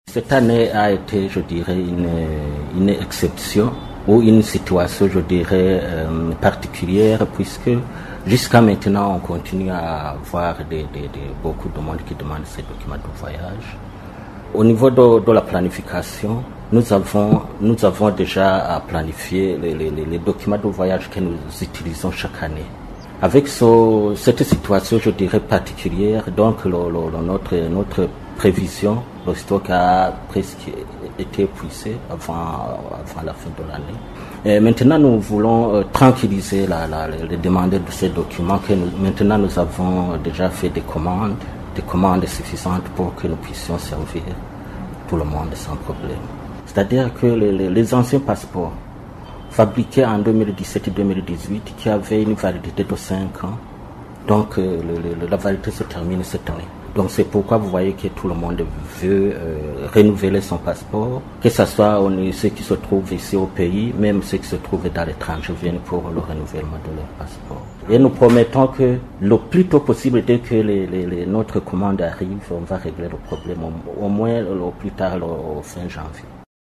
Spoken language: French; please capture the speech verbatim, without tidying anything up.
Cette année a été, je dirais, une, une exception ou une situation, je dirais, euh, particulière, puisque jusqu'à maintenant, on continue à avoir des, des, des, beaucoup de monde qui demande ces documents de voyage. Au niveau de, de la planification, nous avons, nous avons déjà planifié les, les, les documents de voyage que nous utilisons chaque année. Avec ce, cette situation, je dirais, particulière, donc le, le, notre, notre prévision, le stock a presque été épuisé avant, avant la fin de l'année. Et maintenant, nous voulons euh, tranquilliser la, la, les demandeurs de ces documents. Que nous, maintenant, nous avons déjà fait des commandes, des commandes suffisantes pour que nous puissions servir tout le monde sans problème. C'est-à-dire que les, les, les anciens passeports fabriqués en deux mille dix-sept deux mille dix-huit, qui avaient une validité de cinq ans, donc euh, le, le, la validité se termine cette année. Donc c'est pourquoi vous voyez que tout le monde veut euh, renouveler son passeport, que ce soit on, ceux qui se trouvent ici au pays, même ceux qui se trouvent dans l'étranger viennent pour le renouvellement de leur passeport. Et nous promettons que le plus tôt possible, dès que les, les, les, notre commande arrive, on va régler le problème, au, au moins au plus tard au fin janvier.